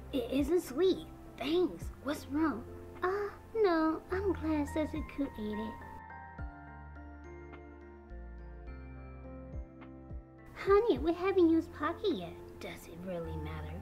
It isn't sweet. Thanks. What's wrong? No. I'm glad SasuSaku ate it. Honey, we haven't used Pocky yet. Does it really matter?